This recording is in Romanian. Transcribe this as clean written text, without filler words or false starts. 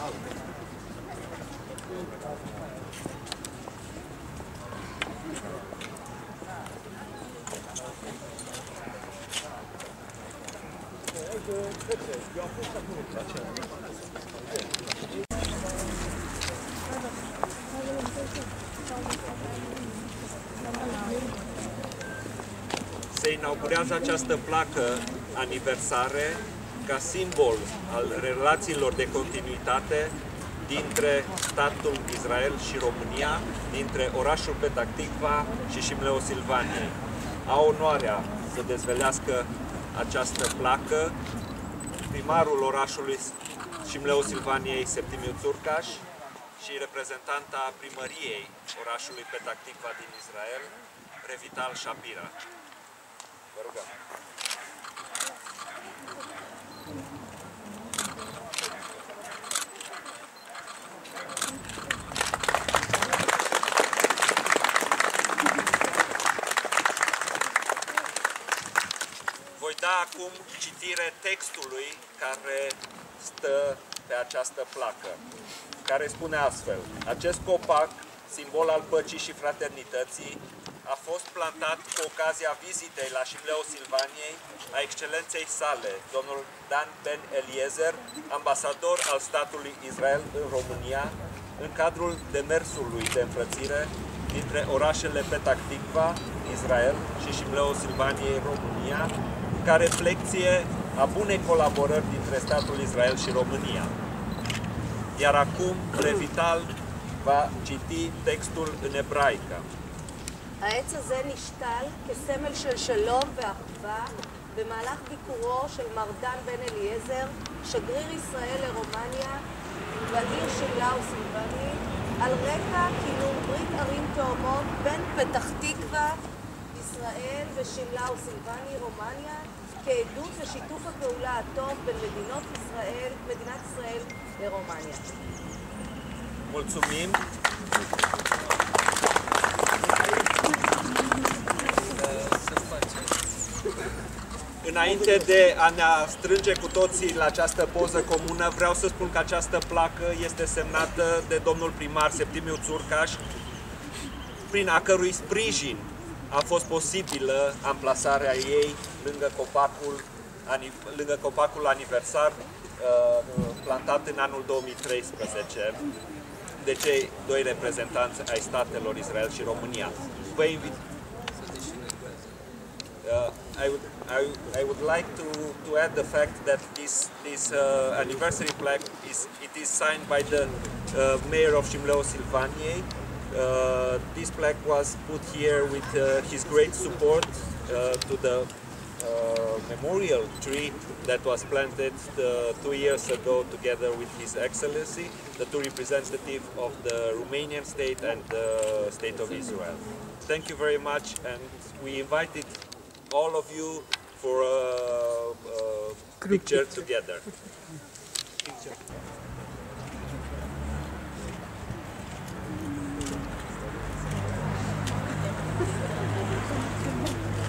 Se inaugurează această placă aniversare ca simbol al relațiilor de continuitate dintre statul Israel și România, dintre orașul Petah Tikva și Șimleu Silvaniei. Au onoarea să dezvelească această placă primarul orașului Șimleu Silvaniei, Septimiu Țurcaș, și reprezentanta primăriei orașului Petah Tikva din Israel, Revital Shapira. Vă rugăm. Voi da acum citire textului care stă pe această placă, care spune astfel: acest copac, simbol al păcii și fraternității, a fost plantat cu ocazia vizitei la Șimleu Silvaniei a excelenței sale, domnul Dan Ben Eliezer, ambasador al statului Israel în România, în cadrul demersului de înfrățire dintre orașele Petah Tikva, Israel, și Șimleu Silvaniei, România, ca reflecție a bunei colaborări dintre statul Israel și România. Iar acum Revital va citi textul în ebraică. העץ הזה נשתל כסמל של שלום ואחווה במהלך ביקורו של מר דן בן אליעזר, שגריר ישראל לרומניה בעיר שמלאו סילבני, על רקע כינון ברית ערים תאומות בין פתח תקווה, ישראל, ושמלאו סילבני, רומניה, כעדות לשיתוף הפעולה הטוב בין מדינת ישראל לרומניה. Mulțumim! Înainte de a ne strânge cu toții la această poză comună, vreau să spun că această placă este semnată de domnul primar Septimiu Țurcaș, prin a cărui sprijin a fost posibilă amplasarea ei lângă copacul aniversar plantat în anul 2013 de cei doi reprezentanți ai statelor Israel și România. Vă invit. I would like to add the fact that this anniversary plaque is signed by the mayor of Șimleu Silvaniei. This plaque was put here with his great support to the memorial tree that was planted 2 years ago together with His Excellency, the two representatives of the Romanian state and the state of Israel. Thank you very much, and we invited all of you for a picture together.